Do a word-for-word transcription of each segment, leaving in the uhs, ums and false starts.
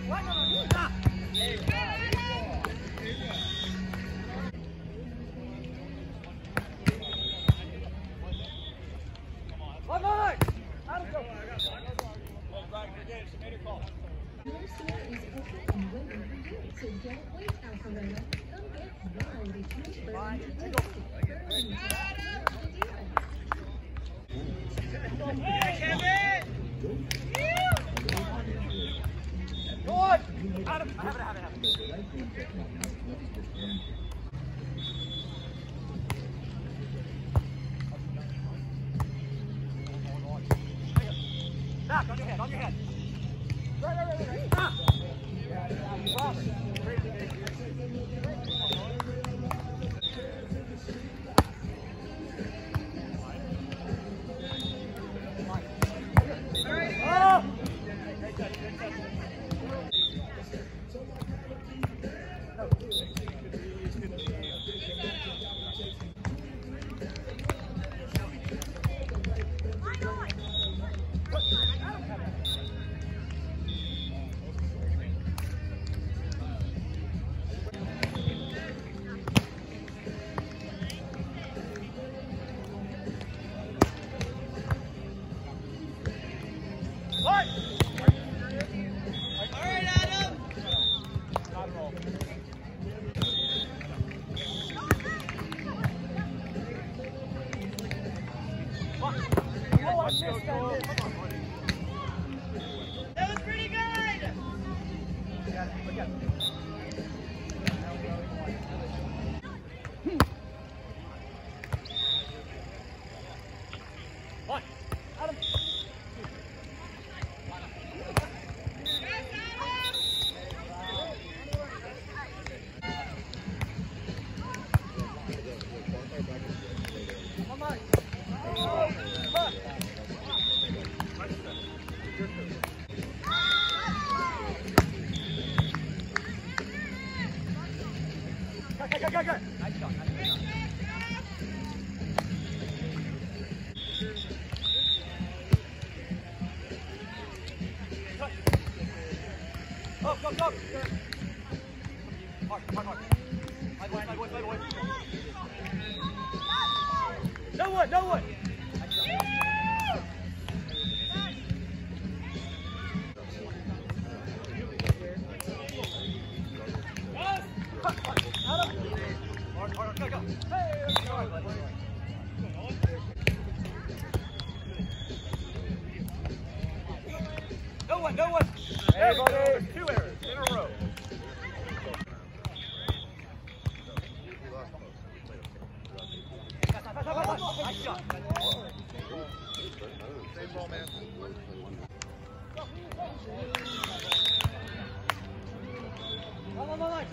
Back on your head, on your head. Right, right, right, right. Ah. Robert. Oh! That was pretty good! One. Adam. Come on. Go, go, go, go. Nice shot, nice shot. Go, go, go. Hard, hard, hard. Side away, side away, side away. No one, no one. Nice shot. Hard, hard, go, go. Hey, let's go. No one, no one. There you go. Two errors in a row. Nice shot. Same ball, man. One, one, one, one.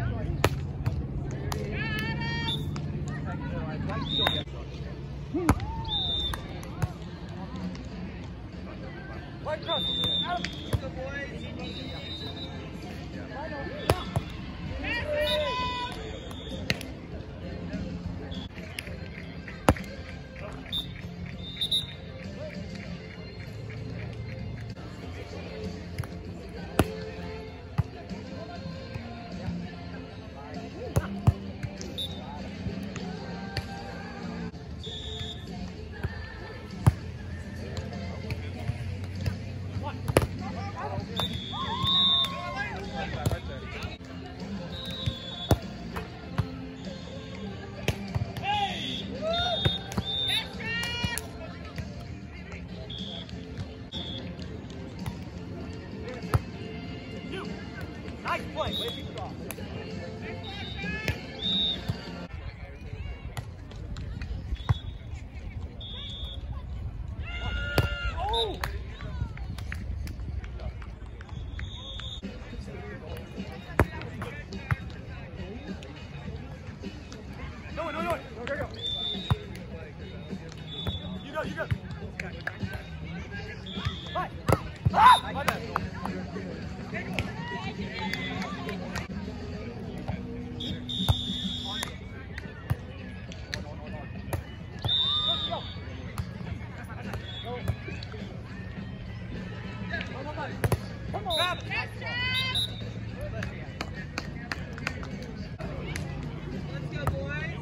Hmm. No, no, no. Go, go, go. You go, you go. Right. Ah! My bad. Come on. Grab it. Let's go, boys.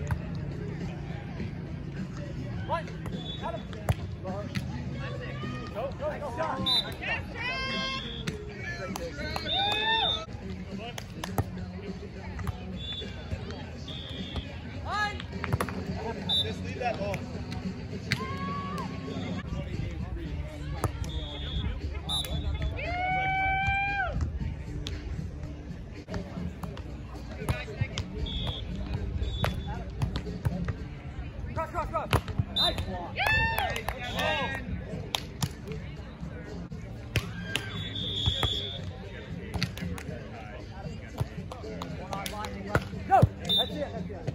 One. Got him. Go, go, go. Shot. Just leave that ball. Cross, cross, cross. Nice block. Go. That's it. That's it.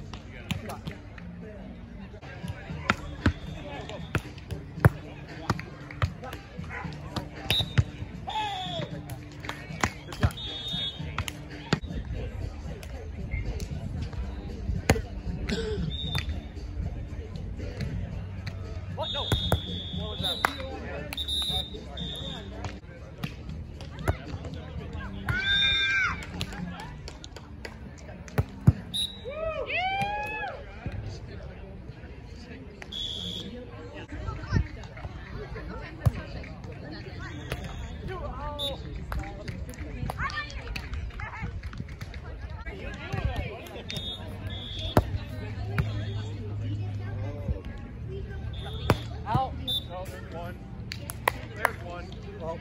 What? No. What was that? Out. No, there's one. There's one. Well.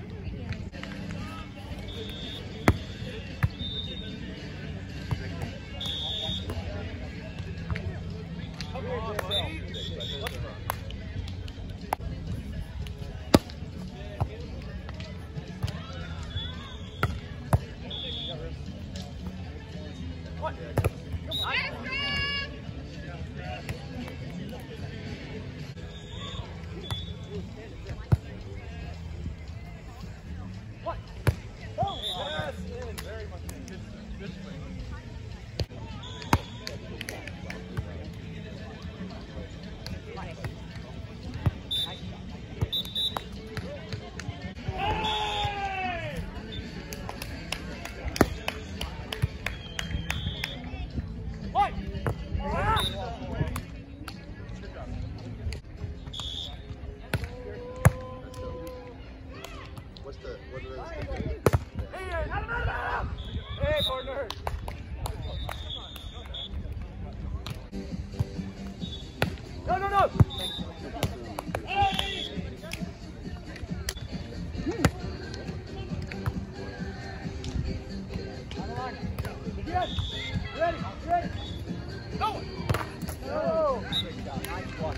Come on, buddy. What's wrong? What? Come on. What? Oh, yes, in. Very much in. Good, good swing. What? Ah! What's the, what are those things? Hey, out of, out of, out of. Hey, partner. No, no, no. Hey. Yes. Ready, ready. Go. No. Nice block.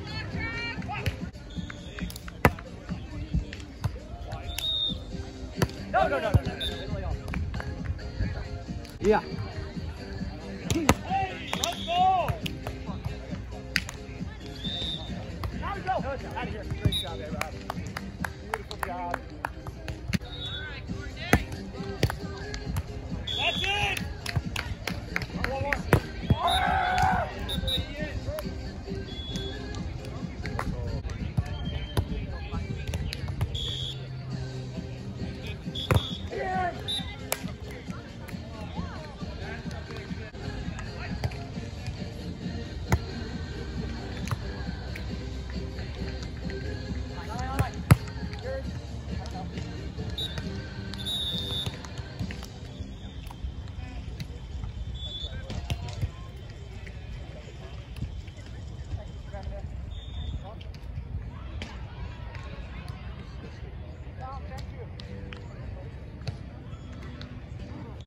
No, no, no, no, no, no. Yeah. Hey, let's go. Now we go. Out of here. Great job, everybody. Beautiful job.